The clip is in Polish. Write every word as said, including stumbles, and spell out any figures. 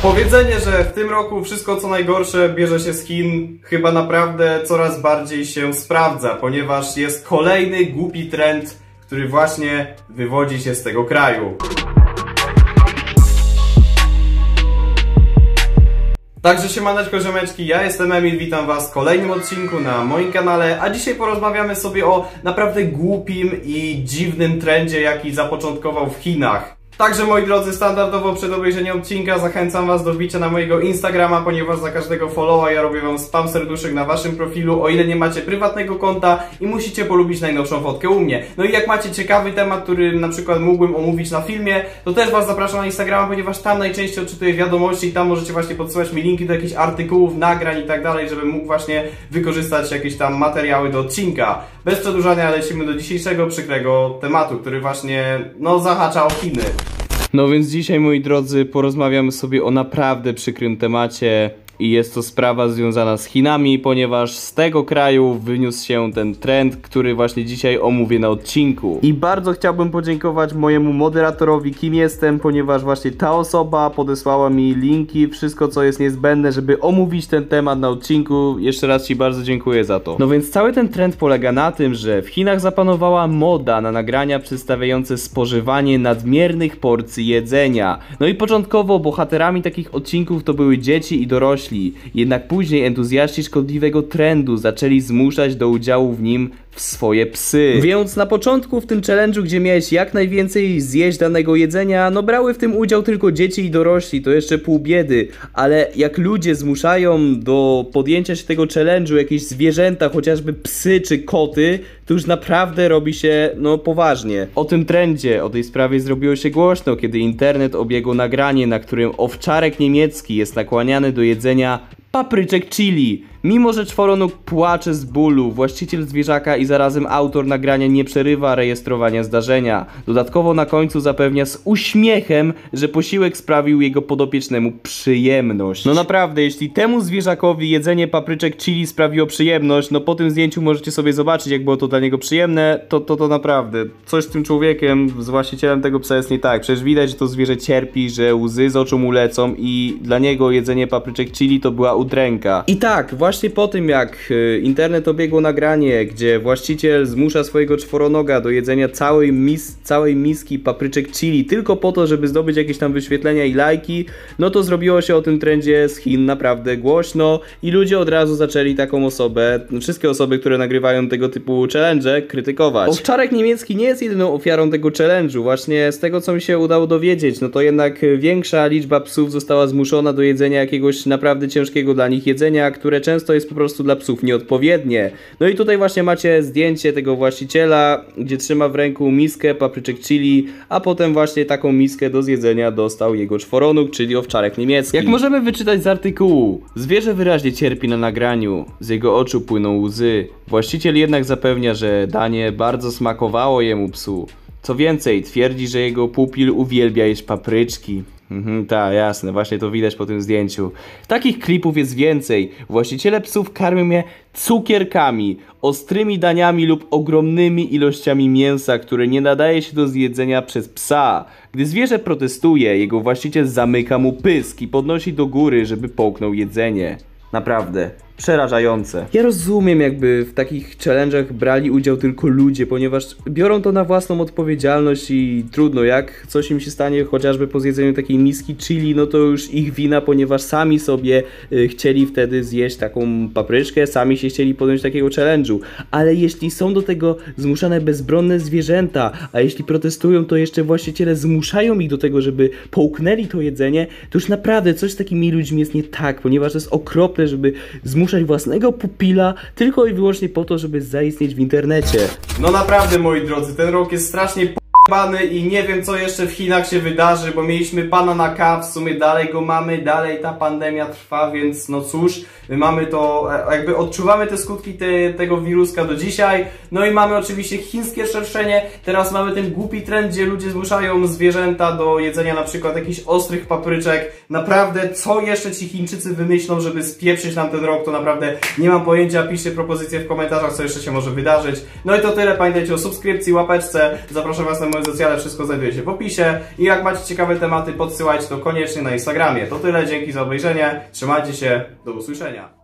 Powiedzenie, że w tym roku wszystko co najgorsze bierze się z Chin, chyba naprawdę coraz bardziej się sprawdza, ponieważ jest kolejny głupi trend, który właśnie wywodzi się z tego kraju. Także siemaneczko ziomeczki, ja jestem Emil, witam was w kolejnym odcinku na moim kanale, a dzisiaj porozmawiamy sobie o naprawdę głupim i dziwnym trendzie, jaki zapoczątkował w Chinach. Także moi drodzy, standardowo przed obejrzeniem odcinka zachęcam was do wbicia na mojego Instagrama, ponieważ za każdego followa ja robię wam spam serduszek na waszym profilu, o ile nie macie prywatnego konta i musicie polubić najnowszą fotkę u mnie. No i jak macie ciekawy temat, który na przykład mógłbym omówić na filmie, to też was zapraszam na Instagrama, ponieważ tam najczęściej odczytuję wiadomości i tam możecie właśnie podsyłać mi linki do jakichś artykułów, nagrań i tak dalej, żebym mógł właśnie wykorzystać jakieś tam materiały do odcinka. Bez przedłużania lecimy do dzisiejszego przykrego tematu, który właśnie, no, zahacza o Chiny. No więc dzisiaj, moi drodzy, porozmawiamy sobie o naprawdę przykrym temacie i jest to sprawa związana z Chinami, ponieważ z tego kraju wyniósł się ten trend, który właśnie dzisiaj omówię na odcinku. I bardzo chciałbym podziękować mojemu moderatorowi, kim jestem, ponieważ właśnie ta osoba podesłała mi linki, wszystko co jest niezbędne, żeby omówić ten temat na odcinku. Jeszcze raz ci bardzo dziękuję za to. No więc cały ten trend polega na tym, że w Chinach zapanowała moda na nagrania przedstawiające spożywanie nadmiernych porcji jedzenia. No i początkowo bohaterami takich odcinków to były dzieci i dorośli. Jednak później entuzjaści szkodliwego trendu zaczęli zmuszać do udziału w nim w swoje psy. Więc na początku w tym challenge'u, gdzie miałeś jak najwięcej zjeść danego jedzenia, no brały w tym udział tylko dzieci i dorośli, to jeszcze pół biedy. Ale jak ludzie zmuszają do podjęcia się tego challenge'u jakieś zwierzęta, chociażby psy czy koty, to już naprawdę robi się, no, poważnie. O tym trendzie, o tej sprawie zrobiło się głośno, kiedy internet obiegło nagranie, na którym owczarek niemiecki jest nakłaniany do jedzenia papryczek chili. Mimo że czworonóg płacze z bólu, właściciel zwierzaka i zarazem autor nagrania nie przerywa rejestrowania zdarzenia. Dodatkowo na końcu zapewnia z uśmiechem, że posiłek sprawił jego podopiecznemu przyjemność. No naprawdę, jeśli temu zwierzakowi jedzenie papryczek chili sprawiło przyjemność, no po tym zdjęciu możecie sobie zobaczyć, jak było to dla niego przyjemne, to to, to naprawdę coś z tym człowiekiem, z właścicielem tego psa jest nie tak. Przecież widać, że to zwierzę cierpi, że łzy z oczu mu lecą i dla niego jedzenie papryczek chili to była udręka. I tak, właśnie Właśnie po tym, jak internet obiegło nagranie, gdzie właściciel zmusza swojego czworonoga do jedzenia całej, mis całej miski papryczek chili tylko po to, żeby zdobyć jakieś tam wyświetlenia i lajki, no to zrobiło się o tym trendzie z Chin naprawdę głośno i ludzie od razu zaczęli taką osobę, wszystkie osoby, które nagrywają tego typu challenge, krytykować. Owczarek niemiecki nie jest jedyną ofiarą tego challenge'u. Właśnie z tego, co mi się udało dowiedzieć, no to jednak większa liczba psów została zmuszona do jedzenia jakiegoś naprawdę ciężkiego dla nich jedzenia, które często to jest po prostu dla psów nieodpowiednie. No i tutaj właśnie macie zdjęcie tego właściciela, gdzie trzyma w ręku miskę papryczek chili, a potem właśnie taką miskę do zjedzenia dostał jego czworonóg, czyli owczarek niemiecki. Jak możemy wyczytać z artykułu, zwierzę wyraźnie cierpi na nagraniu, z jego oczu płyną łzy. Właściciel jednak zapewnia, że danie bardzo smakowało jemu psu. Co więcej, twierdzi, że jego pupil uwielbia jeść papryczki. Mhm, tak, jasne, właśnie to widać po tym zdjęciu. Takich klipów jest więcej. Właściciele psów karmią je cukierkami, ostrymi daniami lub ogromnymi ilościami mięsa, które nie nadaje się do zjedzenia przez psa. Gdy zwierzę protestuje, jego właściciel zamyka mu pysk i podnosi do góry, żeby połknął jedzenie. Naprawdę przerażające. Ja rozumiem, jakby w takich challenge'ach brali udział tylko ludzie, ponieważ biorą to na własną odpowiedzialność i trudno, jak coś im się stanie chociażby po zjedzeniu takiej miski chili, no to już ich wina, ponieważ sami sobie y, chcieli wtedy zjeść taką papryczkę, sami się chcieli podjąć takiego challenge'u. Ale jeśli są do tego zmuszane bezbronne zwierzęta, a jeśli protestują, to jeszcze właściciele zmuszają ich do tego, żeby połknęli to jedzenie, to już naprawdę coś z takimi ludźmi jest nie tak, ponieważ to jest okropne, żeby zmuszać własnego pupila tylko i wyłącznie po to, żeby zaistnieć w internecie. No naprawdę, moi drodzy, ten rok jest strasznie p***bany i nie wiem, co jeszcze w Chinach się wydarzy, bo mieliśmy pana na K, w sumie dalej go mamy, dalej ta pandemia trwa, więc no cóż, my mamy to, jakby odczuwamy te skutki te, tego wiruska do dzisiaj. No i mamy oczywiście chińskie szerszenie, teraz mamy ten głupi trend, gdzie ludzie zmuszają zwierzęta do jedzenia na przykład jakichś ostrych papryczek. Naprawdę, co jeszcze ci Chińczycy wymyślą, żeby spieprzyć nam ten rok, to naprawdę nie mam pojęcia. Piszcie propozycje w komentarzach, co jeszcze się może wydarzyć. No i to tyle, pamiętajcie o subskrypcji, łapeczce, zapraszam was na moje socjale, wszystko znajduje się w opisie. I jak macie ciekawe tematy, podsyłajcie to koniecznie na Instagramie. To tyle, dzięki za obejrzenie, trzymajcie się, do usłyszenia.